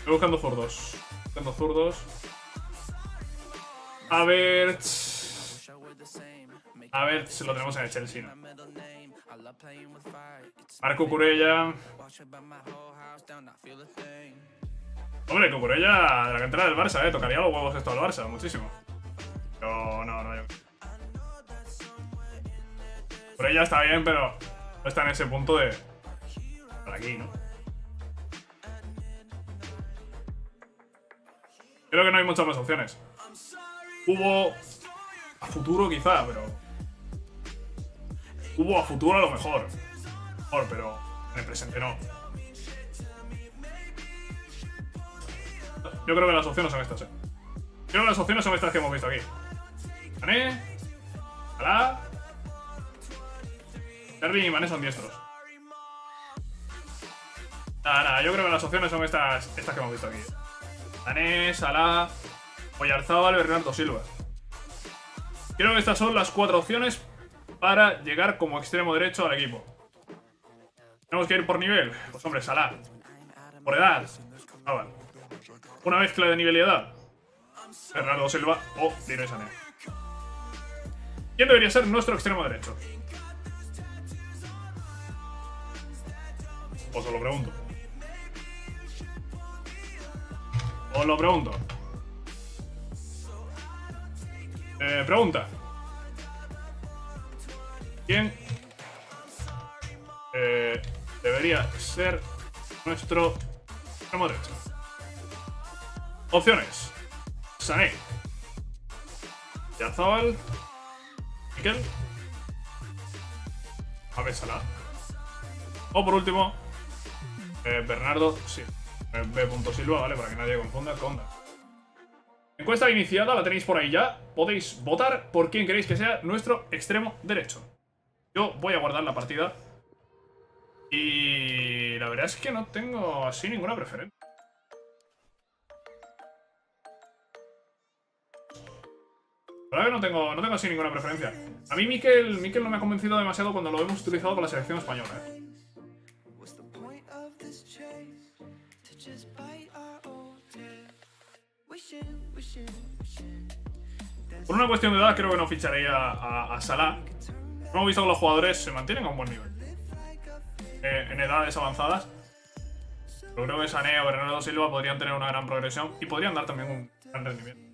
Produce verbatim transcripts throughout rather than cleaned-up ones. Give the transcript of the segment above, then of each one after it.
Estoy buscando zurdos. Buscando zurdos. A ver... A ver si lo tenemos en el Chelsea, ¿no? Marco Cucurella. Hombre, Cucurella, la cantera del Barça, eh. Tocaría los huevos esto al Barça, muchísimo. Pero no, no, yo... Cucurella está bien, pero no está en ese punto de... Por aquí, ¿no? Creo que no hay muchas más opciones. Hubo... A futuro quizá, pero... Hubo a futuro a lo mejor. Mejor, pero en el presente no. Yo creo que las opciones son estas, eh. Creo que las opciones son estas que hemos visto aquí. Mané. Salah. Darwin y Mané son diestros. Nada, nada, yo creo que las opciones son estas, estas que hemos visto aquí. Mané, Salah, Oyarzabal, Bernardo Silva. Creo que estas son las cuatro opciones para llegar como extremo derecho al equipo. Tenemos que ir por nivel. Pues hombre, Salah. Por edad. Ah, vale. Una mezcla de nivel y edad. Bernardo Silva o Leroy Sané. ¿Quién debería ser nuestro extremo derecho? Os lo pregunto. Os lo pregunto. Eh, pregunta. ¿Quién eh, debería ser nuestro extremo derecho? Opciones. Sané. Oyarzabal. Mikel. Mohamed Salah. O por último, eh, Bernardo Silva. Eh, B. Silva, ¿vale? Para que nadie confunda con... Encuesta iniciada, la tenéis por ahí ya. Podéis votar por quién queréis que sea nuestro extremo derecho. Yo voy a guardar la partida. Y la verdad es que no tengo así ninguna preferencia. La verdad que no tengo, no tengo así ninguna preferencia. A mí Mikel, Mikel no me ha convencido demasiado cuando lo hemos utilizado con la selección española, ¿eh? Por una cuestión de edad creo que no ficharé a, a, a Salah. Hemos visto que los jugadores se mantienen a un buen nivel. Eh, en edades avanzadas. Pero creo que Sané o Bernardo Silva podrían tener una gran progresión y podrían dar también un gran rendimiento.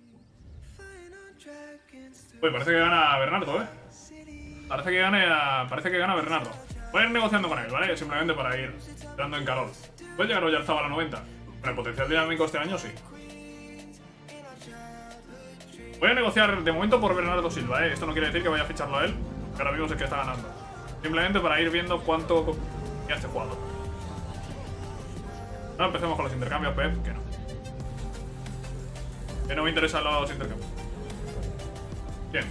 Uy, parece que gana Bernardo, ¿eh? Parece que, gane a, parece que gana Bernardo. Voy a ir negociando con él, ¿vale? Simplemente para ir dando en calor. ¿Puede llegar Oyarzabal a noventa? Con el potencial dinámico este año, sí. Voy a negociar de momento por Bernardo Silva, ¿eh? Esto no quiere decir que vaya a ficharlo a él, que ahora mismo es el que está ganando. Simplemente para ir viendo cuánto ya este jugador. No empecemos con los intercambios, Pep, que no. Que no me interesan los intercambios. Bien.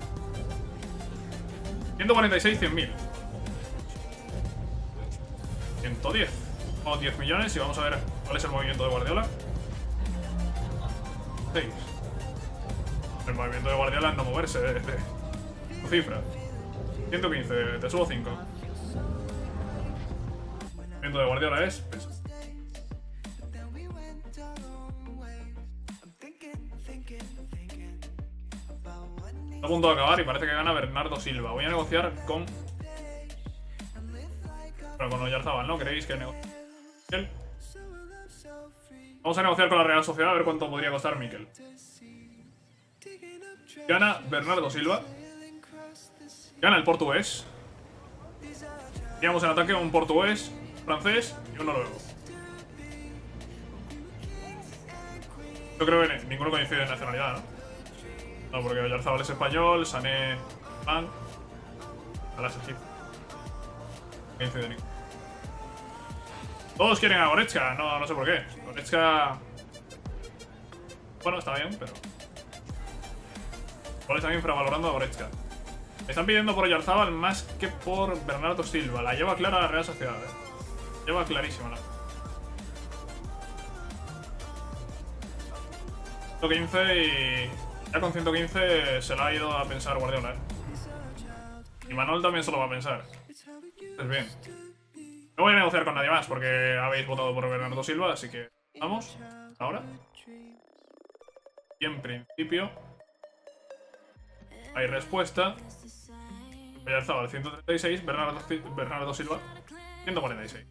ciento cuarenta y seis, cien mil. ciento diez. O diez millones y vamos a ver cuál es el movimiento de Guardiola. seis. El movimiento de Guardiola es no moverse de, de, de tu cifra. ciento quince, te subo cinco. El movimiento de Guardiola es... Peso. Está a punto de acabar y parece que gana Bernardo Silva. Voy a negociar con... Bueno, con Oyarzabal, ¿no? ¿Creéis que negocie? Vamos a negociar con la Real Sociedad a ver cuánto podría costar Mikel. Gana Bernardo Silva. Gana el portugués. Teníamos en ataque un portugués, francés y un noruego. Yo creo que ninguno coincide en nacionalidad, ¿no? No, porque Oyarzabal es español, Sané alemán, Salah es egipcio. No coincide ninguno. Todos quieren a Goretzka, no, no sé por qué. Goretzka... Bueno, está bien, pero... Igual están infravalorando a Goretzka. Me están pidiendo por Oyarzabal más que por Bernardo Silva. La lleva clara la Real Sociedad, ¿eh? Lleva clarísima, ¿no? ciento quince y... Ya con ciento quince se la ha ido a pensar Guardiola, ¿eh? Y Manuel también se lo va a pensar. Es bien. No voy a negociar con nadie más porque habéis votado por Bernardo Silva, así que Vamos, ahora. Y en principio hay respuesta. Oyarzábal ciento treinta y seis, Bernardo, Bernardo Silva ciento cuarenta y seis.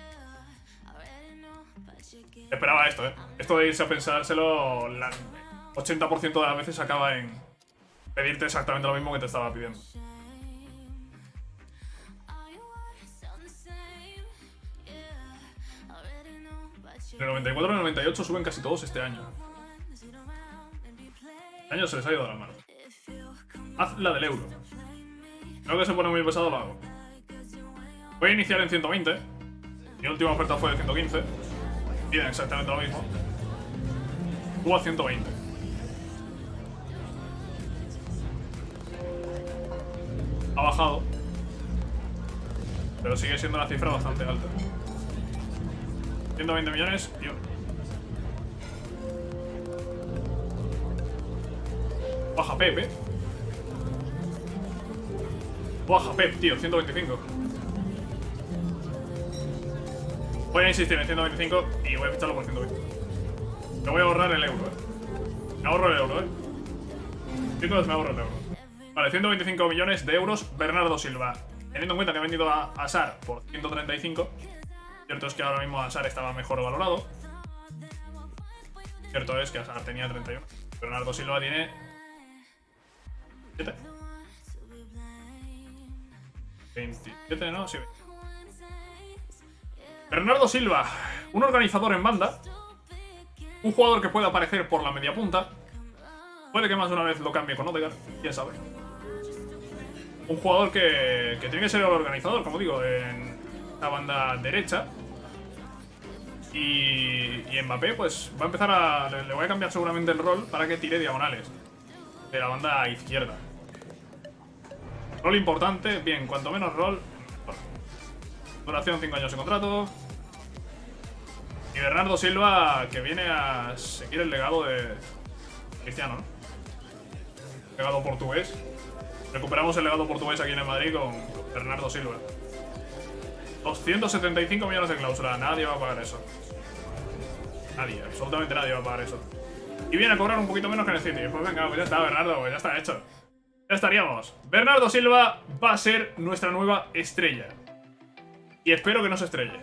Esperaba esto, ¿eh? Esto de irse a pensárselo, el ochenta por ciento de las veces acaba en pedirte exactamente lo mismo que te estaba pidiendo. En el noventa y cuatro y el noventa y ocho suben casi todos este año. Este año se les ha ido de las manos. Haz la del euro. Creo que se pone muy pesado, lo hago. Voy a iniciar en ciento veinte. Mi última oferta fue de ciento quince. Piden exactamente lo mismo. Tú a ciento veinte. Ha bajado. Pero sigue siendo una cifra bastante alta. ciento veinte millones y uno. Baja Pep, eh. Baja Pep, tío, ciento veinticinco. Voy a insistir en ciento veinticinco y voy a ficharlo por ciento veinte. Me voy a ahorrar el euro, eh. Me ahorro el euro, eh. Entonces me ahorro el euro. Vale, ciento veinticinco millones de euros, Bernardo Silva. Teniendo en cuenta que he vendido a Hazard por ciento treinta y cinco. Cierto es que ahora mismo Hazard estaba mejor valorado. Cierto es que Hazard tenía treinta y uno. Bernardo Silva tiene siete. veintisiete, ¿no? Sí. Bernardo Silva, un organizador en banda. Un jugador que puede aparecer por la media punta. Puede que más de una vez lo cambie con Odegaard, quién sabe. Un jugador que, que tiene que ser el organizador, como digo, en la banda derecha. Y, y Mbappé, pues va a empezar a... Le, le voy a cambiar seguramente el rol para que tire diagonales de la banda izquierda. Rol importante, bien, cuanto menos rol, mejor. Duración cinco años de contrato. Y Bernardo Silva, que viene a seguir el legado de Cristiano, ¿no? Legado portugués. Recuperamos el legado portugués aquí en el Madrid con, con Bernardo Silva. doscientos setenta y cinco millones de cláusula. Nadie va a pagar eso. Nadie, absolutamente nadie va a pagar eso. Y viene a cobrar un poquito menos que en el City. Pues venga, pues ya está, Bernardo, pues ya está hecho. Ya estaríamos. Bernardo Silva va a ser nuestra nueva estrella. Y espero que no se estrelle.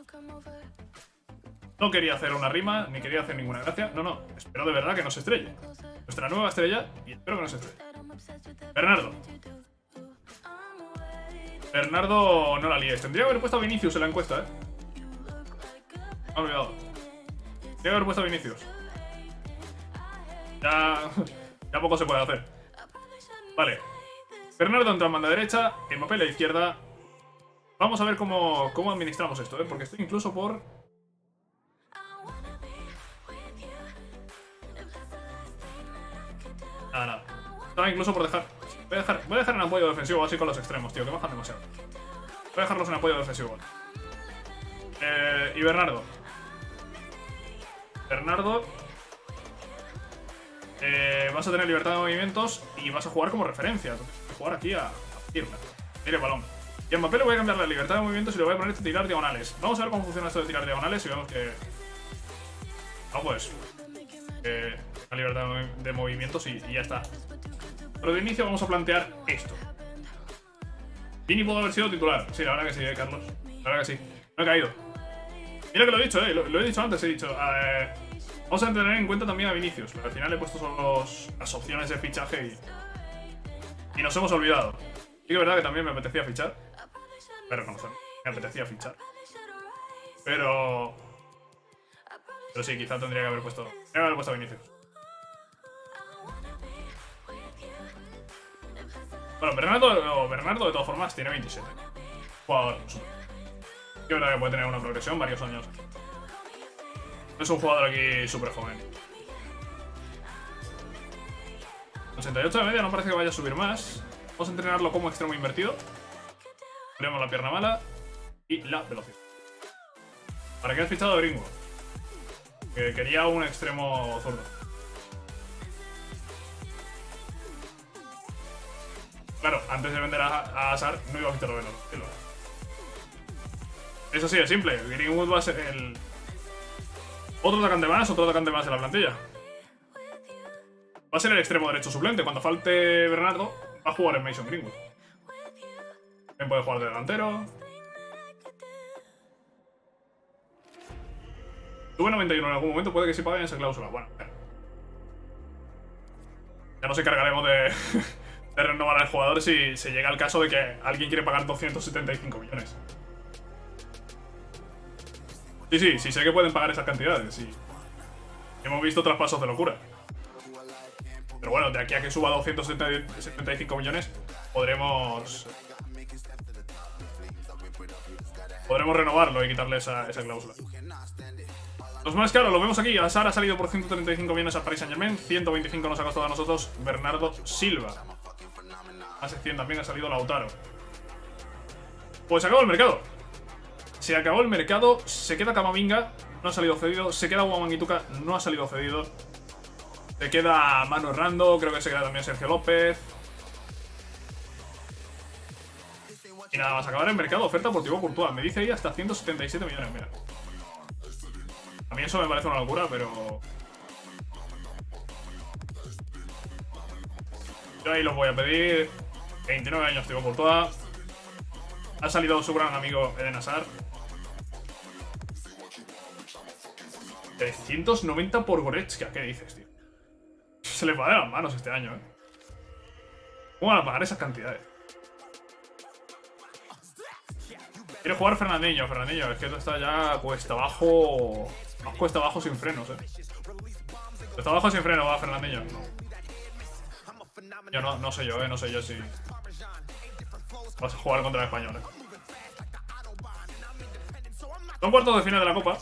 No quería hacer una rima, ni quería hacer ninguna gracia. No, no, espero de verdad que no se estrelle. Nuestra nueva estrella, y espero que no se estrelle. Bernardo. Bernardo, no la líes. Tendría que haber puesto a Vinicius en la encuesta, eh. Me he olvidado. Tendría que haber puesto a Vinicius. Ya... Ya poco se puede hacer. Vale. Bernardo entra en banda derecha, Mbappé en la izquierda. Vamos a ver cómo, cómo administramos esto, ¿eh? Porque estoy incluso por... Nada, nada. Estaba incluso por dejar... Voy a dejar, voy a dejar en apoyo defensivo así con los extremos, tío, que bajan demasiado. Voy a dejarlos en apoyo defensivo. Eh, y Bernardo. Bernardo... Eh, vas a tener libertad de movimientos y vas a jugar como referencia. Vas a jugar aquí a, a firma. Tire el balón. Y a Mbappé le voy a cambiar la libertad de movimientos y le voy a poner tirar diagonales. Vamos a ver cómo funciona esto de tirar diagonales y vemos que... Ah, pues... Eh, la libertad de movimientos y, y ya está. Pero de inicio vamos a plantear esto. Vini pudo haber sido titular. Sí, la verdad que sí, eh, Carlos. La verdad que sí. No he caído. Mira que lo he dicho, eh. Lo, lo he dicho antes, he dicho... Eh, vamos a tener en cuenta también a Vinicius. Pero al final he puesto solo los, las opciones de fichaje y... Y nos hemos olvidado. Sí que es verdad que también me apetecía fichar. Pero reconocer, me apetecía fichar. Pero... Pero sí, quizá tendría que haber puesto... Tendría que haber puesto a Vinicius. Bueno, Bernardo, no, Bernardo de todas formas tiene veintisiete. Jugador super. Es verdad que puede tener una progresión varios años. Es un jugador aquí súper joven. ochenta y ocho de media, no parece que vaya a subir más. Vamos a entrenarlo como extremo invertido. Ponemos la pierna mala y la velocidad. ¿Para qué has fichado a Gringo? Que quería un extremo zurdo. Claro, antes de vender a, a Hazard no iba a ficharlo menos. Eso sí, es simple. Greenwood va a ser el Otro atacante más, otro atacante más de la plantilla. Va a ser el extremo derecho suplente. Cuando falte Bernardo, va a jugar en Mason Greenwood. También puede jugar de delantero. Tuve noventa y uno en algún momento, puede que sí paguen esa cláusula. Bueno, ya nos encargaremos de, de renovar al jugador si se llega al caso de que alguien quiere pagar doscientos setenta y cinco millones. Sí, sí, sí sé que pueden pagar esas cantidades, sí. Hemos visto traspasos de locura. Pero bueno, de aquí a que suba a doscientos setenta y cinco millones, podremos... Podremos renovarlo y quitarle esa, esa cláusula. Los más caros, lo vemos aquí. Hazard ha salido por ciento treinta y cinco millones al Paris Saint-Germain. ciento veinticinco nos ha costado a nosotros Bernardo Silva. Hace cien también ha salido Lautaro. Pues se acabó el mercado. Se acabó el mercado. Se queda Camavinga. No ha salido cedido. Se queda Guamanguituca. No ha salido cedido. Se queda Manu Rando. Creo que se queda también Sergio López. Y nada más acabar el mercado. Oferta por Thibaut Courtois. Me dice ahí hasta ciento setenta y siete millones. Mira. A mí eso me parece una locura, pero... yo ahí los voy a pedir. veintinueve años Thibaut Courtois. Ha salido su gran amigo Eden Hazard. trescientos noventa por Goretzka. ¿Qué dices, tío? Se le va de las manos este año, ¿eh? ¿Cómo van a pagar esas cantidades? Quiere jugar Fernandinho, Fernandinho. Es que esto está ya cuesta abajo... Cuesta abajo sin frenos, eh. Cuesta abajo sin freno, va, Fernandinho. Yo no, no sé yo, eh. No sé yo si... vas a jugar contra el Español, eh. Son cuartos de final de la Copa.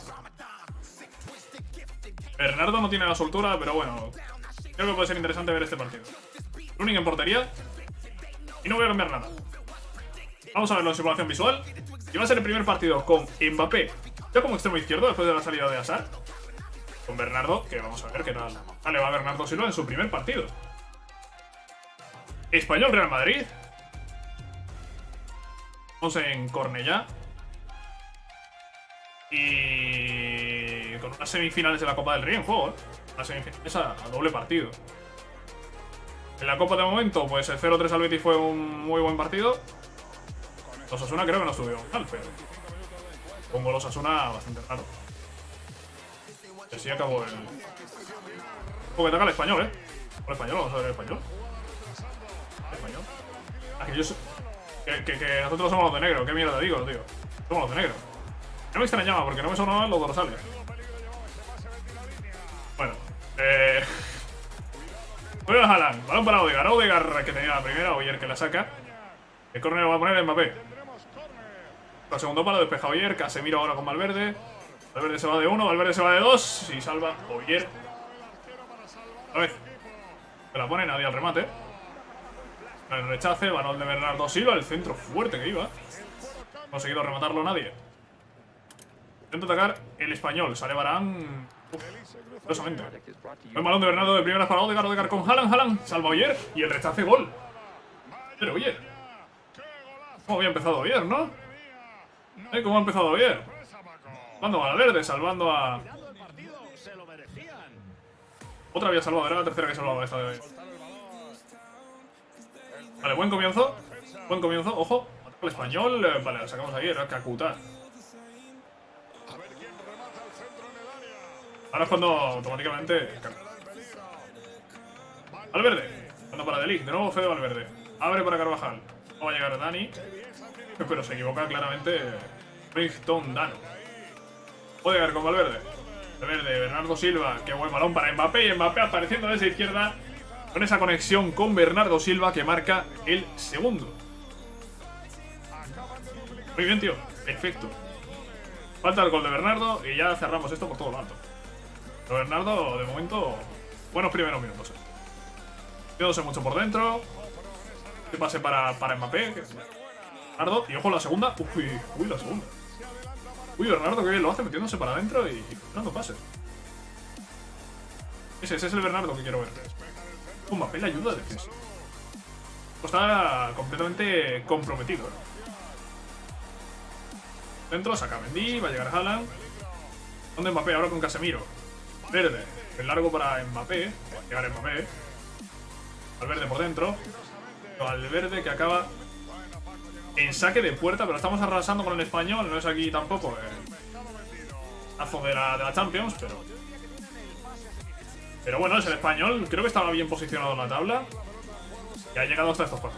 Bernardo no tiene la soltura, pero bueno, creo que puede ser interesante ver este partido. Running en portería. Y no voy a cambiar nada. Vamos a verlo en simulación visual. Y va a ser el primer partido con Mbappé ya como extremo izquierdo después de la salida de Hazard. Con Bernardo, que vamos a ver qué tal. Vale, va Bernardo Silva en su primer partido. Español Real Madrid. Vamos en Cornellá. Y con unas semifinales de la Copa del Rey en juego, ¿eh? Unas semifinales a, a doble partido. En la Copa de momento, pues el cero tres al Betis fue un muy buen partido. Los Osasuna creo que no estuvo mal, pero pongo los Osasuna bastante raro. Y así acabó el... Porque toca el Español, ¿eh? Por el Español, vamos a ver el Español. El Español. Aquellos... Que, que, que nosotros somos los de negro, qué mierda digo, tío. Somos los de negro. No me extrañaba porque no me sonaban los dorsales. Bueno, eh... Juega Haaland, balón para Odegaard. Odegaard que tenía la primera, Oyer que la saca. El córner lo va a poner Mbappé. El segundo palo despeja Oyer, Casemiro ahora con Valverde. Valverde se va de uno, Valverde se va de dos. Y salva Oyer. Otra vez. Se la pone nadie al remate. El rechace, balón de Bernardo Silva, el centro fuerte que iba. No ha conseguido rematarlo nadie. Intenta atacar el Español, sale Varane. Curiosamente. El balón de Bernardo de primera para Odegaard, Odegaard con Haaland, Haaland salva Oyer y el rechace gol. Pero Oyer. ¿Cómo había empezado Oyer, no? ¿Eh? ¿Cómo ha empezado Oyer? Salvando a Valverde, salvando a... Otra había salvado, era la tercera que salvaba esta de hoy. Vale, buen comienzo. Buen comienzo, ojo. El Español, eh, vale, la sacamos ahí, era Kakuta. Ahora es cuando automáticamente... Valverde. Cuando para Delic, de nuevo Fede Valverde. Abre para Carvajal. No va a llegar Dani. Pero se equivoca claramente Rington Dano. Odegaard con Valverde. Valverde, Bernardo Silva. Qué buen balón para Mbappé. Y Mbappé apareciendo desde izquierda. Con esa conexión con Bernardo Silva que marca el segundo. Muy bien, tío. Perfecto. Falta el gol de Bernardo y ya cerramos esto por todo lo alto. Pero Bernardo, de momento, buenos primeros minutos. Eh. Quedóse mucho por dentro. Que pase para, para Mbappé. Que... Bernardo, y ojo la segunda. Uy, uy, la segunda. Uy, Bernardo que bien lo hace metiéndose para adentro y dando pases. Ese, ese es el Bernardo que quiero ver. Un Mbappé le ayuda a defensa. Está completamente comprometido. ¿Eh? Dentro saca Mendy, va a llegar Haaland. ¿Dónde Mbappé? Ahora con Casemiro. Verde. El largo para Mbappé. Va a llegar Mbappé. Valverde por dentro. Valverde que acaba en saque de puerta, pero estamos arrasando con el Español. No es aquí tampoco el lazo de la, de la Champions, pero... Pero bueno, es el Español. Creo que estaba bien posicionado en la tabla. Y ha llegado hasta estos pasos.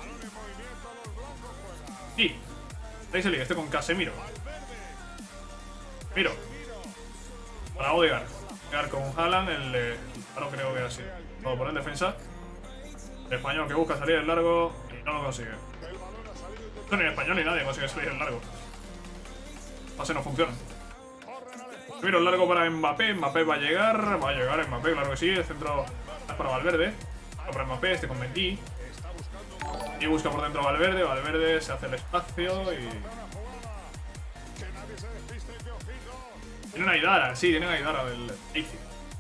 Sí. Ahí se liga, este con Casemiro. Miro. Para Odegaard. Odegaard con Haaland, el... Eh, claro, creo que así. Todo por el defensa. El español que busca salir el largo y no lo consigue. No, ni el español ni nadie consigue salir el largo. Pase no funciona. Miro el largo para Mbappé. Mbappé va a llegar. Va a llegar Mbappé, claro que sí. El centro es para Valverde. Para Mbappé, este con Mendy. Y busca por dentro Valverde. Valverde se hace el espacio y... Tiene una Aidara, sí, tiene una Aidara del Leipzig.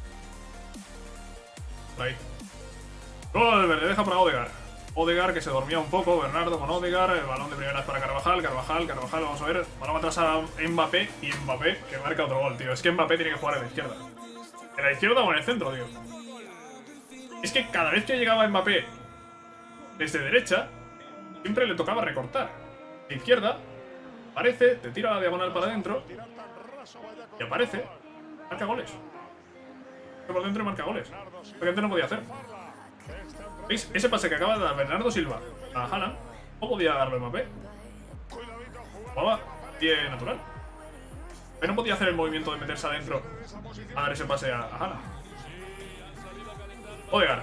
Por ahí. Valverde deja para Odegaard. Odegaard que se dormía un poco. Bernardo con Odegaard. El balón de primeras para Carvajal. Carvajal, Carvajal, vamos a ver. Balón atrás a Mbappé. Y Mbappé que marca otro gol, tío. Es que Mbappé tiene que jugar en la izquierda. ¿En la izquierda o en el centro, tío? Es que cada vez que llegaba Mbappé desde derecha, siempre le tocaba recortar. De izquierda, aparece, te tira la diagonal para adentro. Y aparece, marca goles. Por dentro y marca goles. Lo que antes no podía hacer. ¿Veis? Ese pase que acaba de dar Bernardo Silva a Haaland, no podía darlo Mbappé. Jugaba pie natural. Pero no podía hacer el movimiento de meterse adentro a dar ese pase a, a Haaland. Odegaard.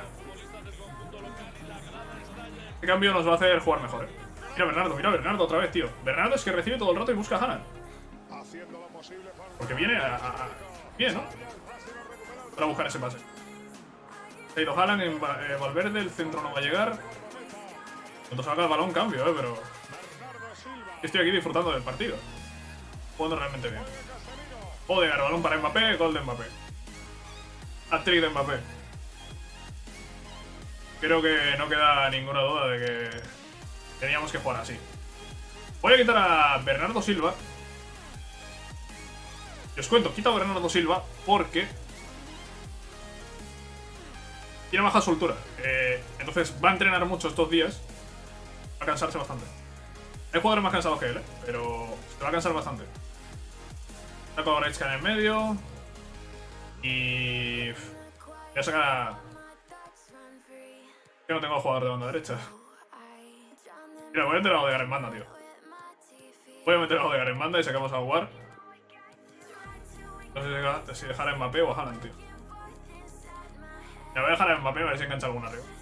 Este cambio nos va a hacer jugar mejor, eh. Mira Bernardo, mira Bernardo otra vez, tío. Bernardo es que recibe todo el rato y busca a Haaland. Porque viene a... a, a bien, ¿no? Para buscar ese pase. Se ha ido Haaland en eh, Valverde, el centro no va a llegar. Cuando salga el balón cambio, eh, pero... Estoy aquí disfrutando del partido. Jugando realmente bien. Odegaard, balón para Mbappé, gol de Mbappé. Hat-trick de Mbappé. Creo que no queda ninguna duda de que teníamos que jugar así. Voy a quitar a Bernardo Silva. Y os cuento, quita a Bernardo Silva porque tiene baja soltura. Eh, entonces va a entrenar mucho estos días. Va a cansarse bastante. Hay jugadores más cansados que él, ¿eh? Pero se va a cansar bastante. Saco a Goretzka en el medio. Y... voy a sacar... que no tengo jugador de banda derecha. Mira, voy a meter a Odegaard en banda, tío. Voy a meter a Odegaard en banda y sacamos a jugar. No sé si dejar a Mbappé o a Haaland, tío. Me voy a dejar a Mbappé a ver si engancha alguna arriba.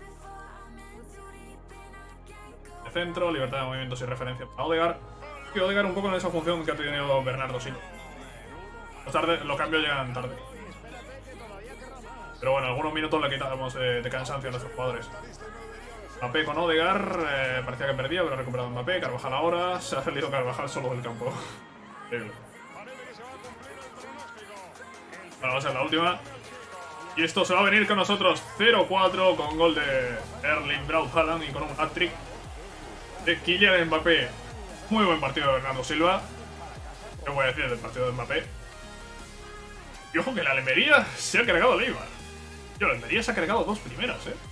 De centro, libertad de movimientos y referencia para Odegaard. Y Odegaard un poco en esa función que ha tenido Bernardo Silva. Los, tarde, los cambios llegan tarde. Pero bueno, algunos minutos le quitamos de, de cansancio a nuestros jugadores. Mbappé con Odegaard, eh, parecía que perdía, pero ha recuperado Mbappé. Carvajal ahora, se ha salido Carvajal solo del campo. Increíble. Bueno, va a ser la última. Y esto se va a venir con nosotros cero cuatro con gol de Erling Braut Haaland y con un hat-trick de Kylian Mbappé. Muy buen partido de Bernardo Silva. ¿Qué voy a decir del partido de Mbappé? Y ojo que la Almería se ha cargado el Eibar. Tío, la Almería se ha cargado dos primeras, eh.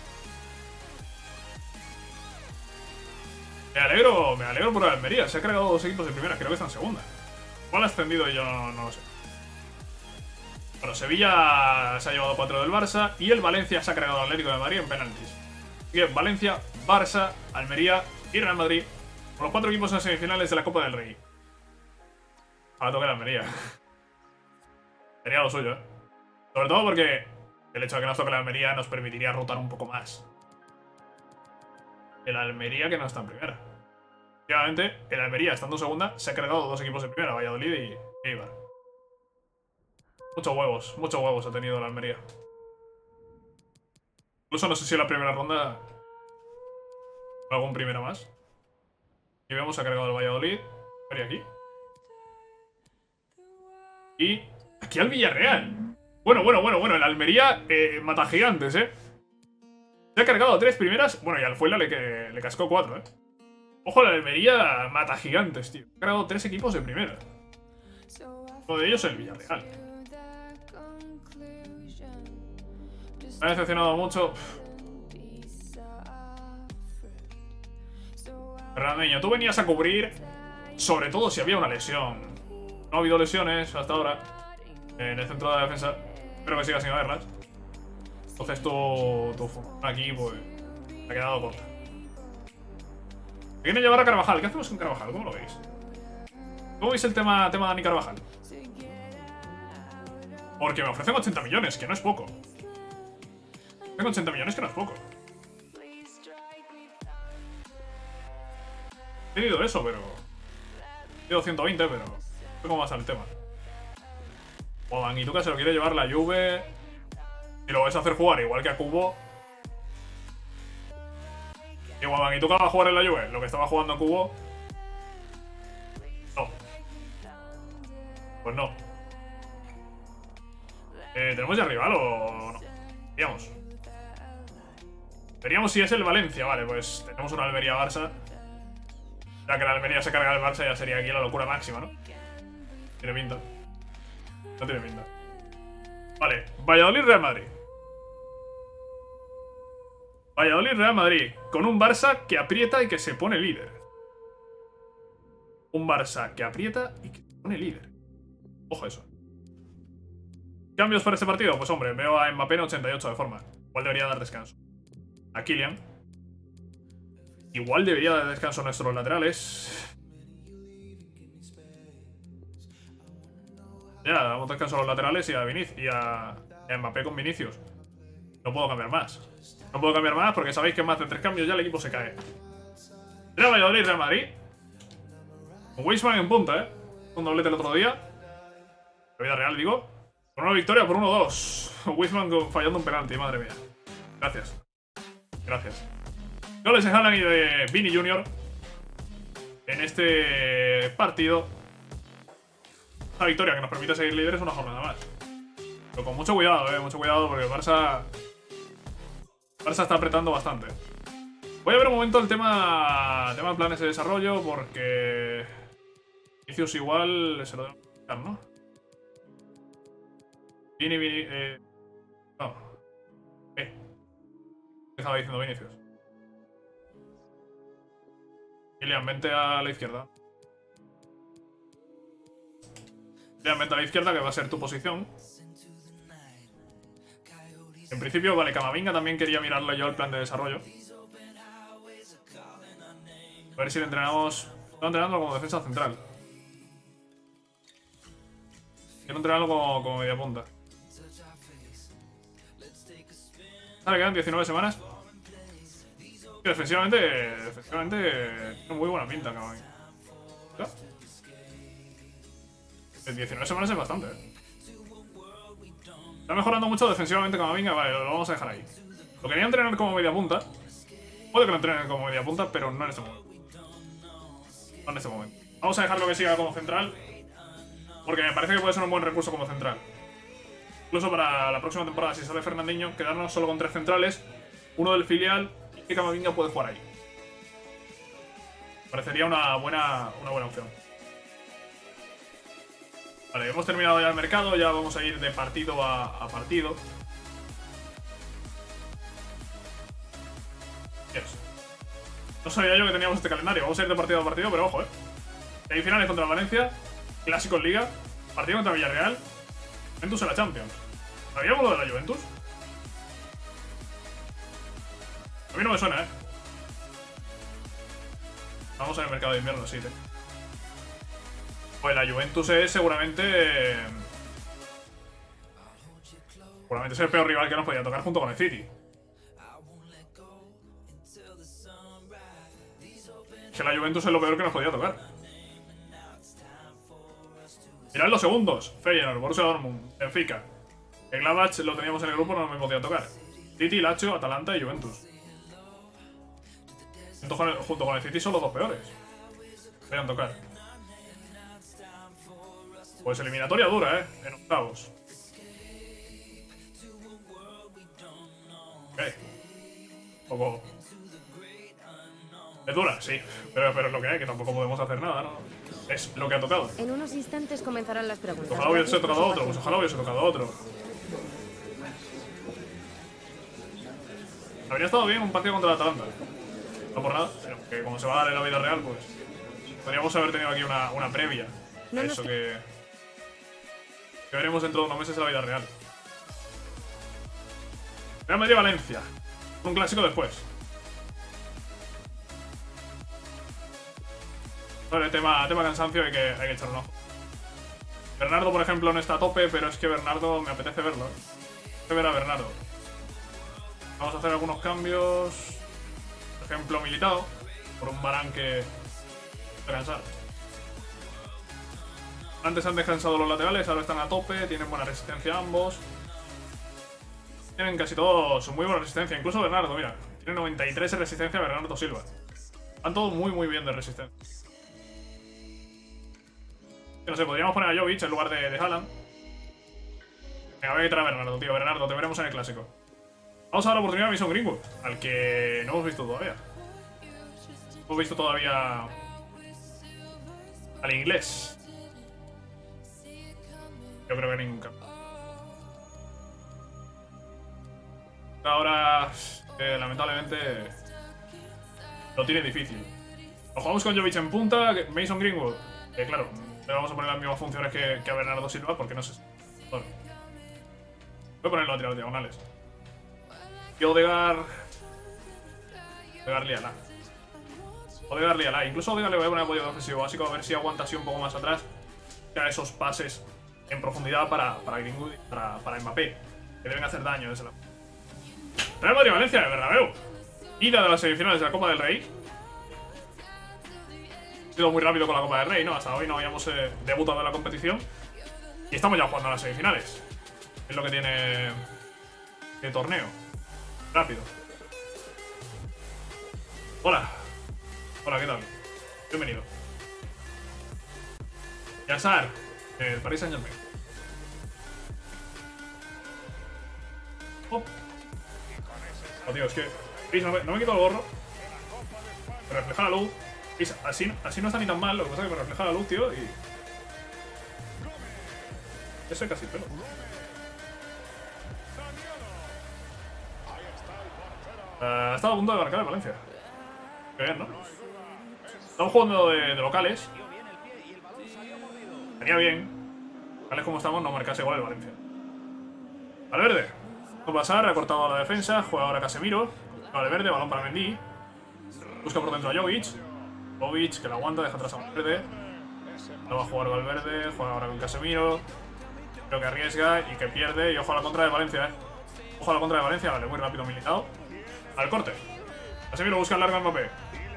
Me alegro, me alegro por la Almería. Se ha cargado dos equipos de primera, creo que está en segunda. ¿Cuál ha ascendido? Yo no, no lo sé. Bueno, Sevilla se ha llevado cuatro del Barça y el Valencia se ha cargado al Atlético de Madrid en penaltis. Así que Valencia, Barça, Almería y Real Madrid con los cuatro equipos en semifinales de la Copa del Rey. Ahora toca la Almería. Sería lo suyo, ¿eh? Sobre todo porque el hecho de que nos toque la Almería nos permitiría rotar un poco más. El Almería que no está en primera. Obviamente, el Almería estando en segunda se ha cargado dos equipos en primera, Valladolid y Eibar. Muchos huevos, muchos huevos ha tenido la Almería. Incluso no sé si en la primera ronda algún primero más. Y vemos, ha cargado el Valladolid. Y aquí. Y aquí al Villarreal. Bueno, bueno, bueno, bueno. El Almería eh, mata gigantes, eh. Se ha cargado tres primeras. Bueno, y al Fuela le, que, le cascó cuatro, eh. Ojo, la Almería mata gigantes, tío. Ha cargado tres equipos de primera. Uno de ellos es el Villarreal. Me ha decepcionado mucho. Fernandinho, tú venías a cubrir, sobre todo si había una lesión. No ha habido lesiones hasta ahora en el centro de la defensa. Espero que siga sin haberlas. Entonces tu, tu función aquí pues ha quedado corta. Viene a llevar a Carvajal. ¿Qué hacemos con Carvajal? ¿Cómo lo veis? ¿Cómo veis el tema, tema de Dani Carvajal? Porque me ofrecen ochenta millones, que no es poco. Tengo ochenta millones, que no es poco. He tenido eso, pero... He tenido ciento veinte, pero... No sé cómo va a estar el tema. O Ituca se lo quiere llevar la Juve. Y lo vais a hacer jugar igual que a Kubo. Y Juan Ituca va a jugar en la Juve lo que estaba jugando a Kubo. No. Pues no. Eh, ¿Tenemos ya rival o no? Veríamos. Veríamos si es el Valencia. Vale, pues tenemos una Almería-Barça. Ya que la Almería se carga el Barça, ya sería aquí la locura máxima, ¿no? Tiene pinta. No tiene pinta. Vale, Valladolid-Real Madrid. Valladolid-Real Madrid. Con un Barça que aprieta y que se pone líder. Un Barça que aprieta y que se pone líder. Ojo a eso. ¿Cambios para este partido? Pues hombre, veo a Mbappé en ochenta y ocho de forma. Igual debería dar descanso. A Kylian. Igual debería dar descanso a nuestros laterales. Ya, damos descanso a los laterales y a, Vinic y a, y a Mbappé con Vinicius. No puedo cambiar más. No puedo cambiar más porque sabéis que en más de tres cambios ya el equipo se cae. Real Valladolid, Real Madrid. Con Weisman en punta, ¿eh? Un doblete el otro día. La vida real, digo. Con una victoria por uno dos. Weisman fallando un penalti, madre mía. Gracias. Gracias. Goles de Haaland y de Vini junior en este partido. Una victoria que nos permite seguir líderes una jornada más. Pero con mucho cuidado, eh. Mucho cuidado porque el Barça... El Barça está apretando bastante. Voy a ver un momento el tema... tema de planes de desarrollo porque... Vinicius igual se lo deben quitar, ¿no? Vini, Vini... Eh... No. Eh. ¿Qué estaba diciendo Vinicius? Kylian, vente a la izquierda. Kylian, vente a la izquierda, que va a ser tu posición. En principio, vale, Camavinga también quería mirarle yo el plan de desarrollo. A ver si le entrenamos... Estoy entrenando como defensa central. Quiero entrenarlo como, como media punta. Ahora quedan diecinueve semanas. Que defensivamente, defensivamente tiene muy buena pinta, Camavinga. En diecinueve semanas es bastante, ¿eh? Está mejorando mucho defensivamente Camavinga, vale, lo vamos a dejar ahí. Lo quería entrenar como media punta. Puede que lo entrenen como media punta, pero no en este momento. No en este momento. Vamos a dejarlo que siga como central, porque me parece que puede ser un buen recurso como central. Incluso para la próxima temporada, si sale Fernandinho, quedarnos solo con tres centrales, uno del filial, y que Camavinga puede jugar ahí. Parecería una buena, una buena opción. Vale, hemos terminado ya el mercado, ya vamos a ir de partido a, a partido. Yes. No sabía yo que teníamos este calendario, vamos a ir de partido a partido, pero ojo, eh. Semifinales contra Valencia, clásico en Liga, partido contra Villarreal, Juventus en la Champions. ¿Sabíamos lo de la Juventus? A mí no me suena, eh. Vamos en el mercado de invierno, sí, eh. Pues la Juventus es seguramente... Seguramente es el peor rival que nos podía tocar junto con el City. Que la Juventus es lo peor que nos podía tocar. Mirad los segundos. Feyenoord, Borussia Dortmund, Benfica. El Gladbach lo teníamos en el grupo, no me podía tocar. City, Lazio, Atalanta y Juventus. Junto con el, junto con el City son los dos peores. Podían tocar. Pues eliminatoria dura, eh. En octavos. Ok. Un poco... Es dura, sí, pero, pero es lo que hay, que tampoco podemos hacer nada, ¿no? Es lo que ha tocado. En unos instantes comenzarán las preguntas. Ojalá hubiese tocado otro, pues ojalá hubiese tocado otro. Habría estado bien un partido contra el Atalanta. No por nada, sino que como se va a dar en la vida real, pues podríamos haber tenido aquí una, una previa a eso que, que veremos dentro de unos meses en la vida real. Real Madrid-Valencia. Un clásico después. Vale, tema, tema cansancio hay que, hay que echar un ojo. Bernardo, por ejemplo, no está a tope, pero es que Bernardo me apetece verlo. ¿eh? Hay que ver a Bernardo. Vamos a hacer algunos cambios. Por ejemplo, Militao. Por un Varane que descansar. Antes han descansado los laterales, ahora están a tope. Tienen buena resistencia ambos. Tienen casi todos muy buena resistencia. Incluso Bernardo, mira. Tiene noventa y tres de resistencia Bernardo Silva. Están todos muy muy bien de resistencia. No sé, podríamos poner a Jovic en lugar de, de Haaland. Venga, voy a traer a Bernardo, tío. Bernardo, te veremos en el clásico. Vamos a dar la oportunidad a Mason Greenwood, al que no hemos visto todavía. No hemos visto todavía al inglés. Yo creo que ningún cambio. Ahora, eh, lamentablemente, lo tiene difícil. Lo jugamos con Jovic en punta, Mason Greenwood. Eh, claro, le vamos a poner las mismas funciones que, que a Bernardo Silva porque no sé. Bueno, voy a ponerlo a tirar diagonales. Y Odegaard. Odegaard líala. Odegaard líala. Incluso Odegaard le voy a poner apoyo defensivo básico a ver si aguanta así un poco más atrás. Que haga esos pases en profundidad para, para Greenwood y para, para Mbappé. Que deben hacer daño desde la. Real Madrid-Valencia de Bernabéu. Ida de las semifinales de la Copa del Rey. Ha sido muy rápido con la Copa del Rey, ¿no? Hasta hoy no habíamos eh, debutado en la competición. Y estamos ya jugando a las semifinales. Es lo que tiene el torneo. Rápido. Hola. Hola, ¿qué tal? Bienvenido. Yassar, el Paris Saint-Germain. Oh. Oh, tío, es que... No me, no me quito el gorro. Me refleja la luz. Así, así no está ni tan mal, lo que pasa es que me refleja la luz, tío, y... Eso es casi pelo. Uh, ha estado a punto de marcar el Valencia. Qué bien, ¿no? Estamos jugando de, de locales. Estaría bien. Tales como estamos, no marcase igual el Valencia. Valverde. No pasar, ha cortado la defensa. Juega ahora Casemiro. Valverde, balón para Mendy. Busca por dentro a Jovic. Jovic, que la aguanta, deja atrás a Valverde. No va a jugar Valverde. Juega ahora con Casemiro. Creo que arriesga y que pierde. Y ojo a la contra de Valencia, eh. Ojo a la contra de Valencia. Vale, muy rápido Militao. Al corte. Casemiro busca el largo a Mbappé.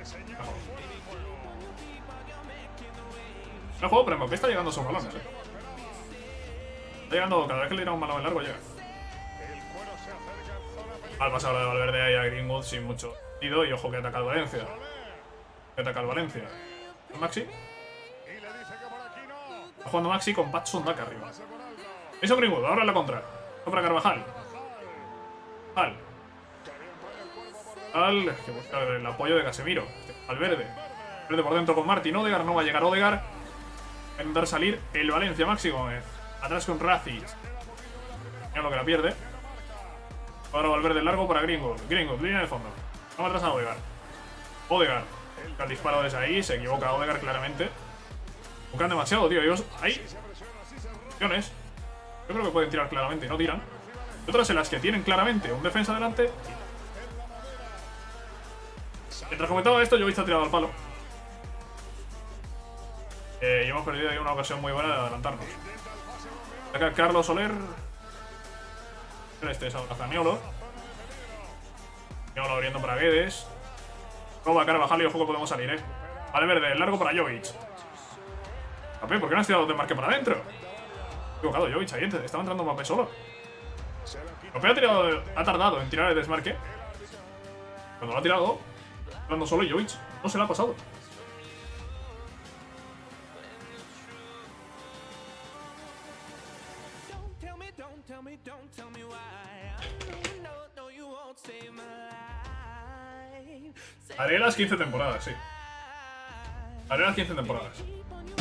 No juego, pero Mbappé está llegando a sus balones, eh. Está llegando, cada vez que le tira un balón en largo llega. Al pasar de Valverde ahí a Greenwood sin mucho sentido. Y ojo que ataca al Valencia. Que ataca al Valencia. Maxi. Está jugando Maxi con Patson Daka arriba. Eso Greenwood, ahora en la contra. Compra Carvajal. Al. Al. Que busca el apoyo de Casemiro. Valverde. Valverde por dentro con Martin. Odegaard, no va a llegar Odegaard. Va a intentar salir el Valencia Maxi Gómez. Atrás con Racic. Mira lo que la pierde. Ahora Valverde largo para Greenwood. Greenwood, línea de fondo. Vamos atrás a Odegaard. Odegaard. El disparo desde ahí. Se equivoca Odegaard claramente. Buscan demasiado, tío. Ellos. Ahí. Opciones. Yo creo que pueden tirar claramente y no tiran. Y otras en las que tienen claramente un defensa delante. Mientras comentaba esto, yo he tirado al palo. Eh, y hemos perdido ahí una ocasión muy buena de adelantarnos. Acá Carlos Soler. Este es ahora Zaniolo. Zaniolo abriendo para Guedes. Roba Carvajal y ojo que podemos salir, eh. Valverde, largo para Jovic. Mbappé, ¿por qué no has tirado de marque para adentro? Equivocado Jovic ahí, estaba entrando Mbappé solo. Mbappé ha tirado, ha tardado en tirar el desmarque. Cuando lo ha tirado, entrando solo Jovic. No se le ha pasado. Haré las quince temporadas, sí. Haré las quince temporadas.